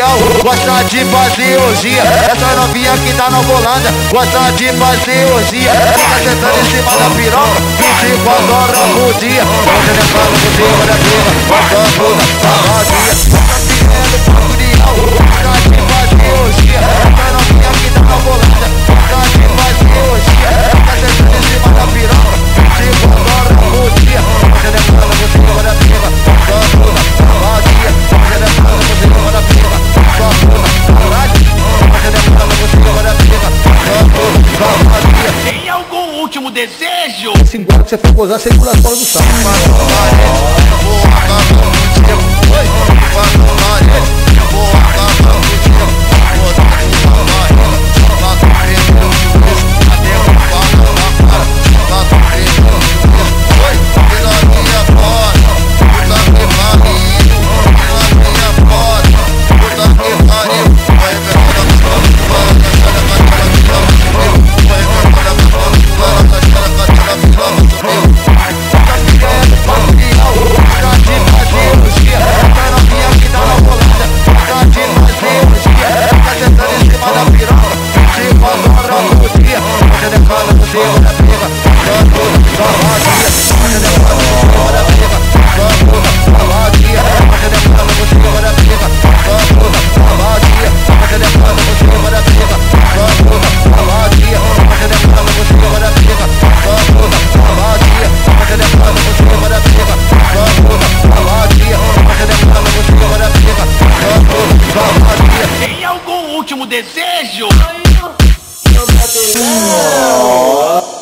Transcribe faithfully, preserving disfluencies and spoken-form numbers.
trial, gosta de fazer orgia. Essa novinha que tá na volanda, gosta de fazer orgia. Fica sentando em cima da piroca, vinte e quatro horas por dia. Você não fala por cima da piroca, gosta toda saladinha. Essa piranha do trial, gosta de fazer orgia. Essa novinha que tá na volanda, gosta de fazer orgia. Fica sentando em cima da piroca, vinte e quatro horas por dia. Você não fala por cima da piroca, gosta toda saladinha. Você não fala por cima da piroca, gosta toda saladinha. Você não fala por cima da piroca, gosta toda saladinha. Tem algum último desejo? Esse embora que você for gozar, segura as bolas do saco. Tem algum último desejo? Ai, meu cabelão.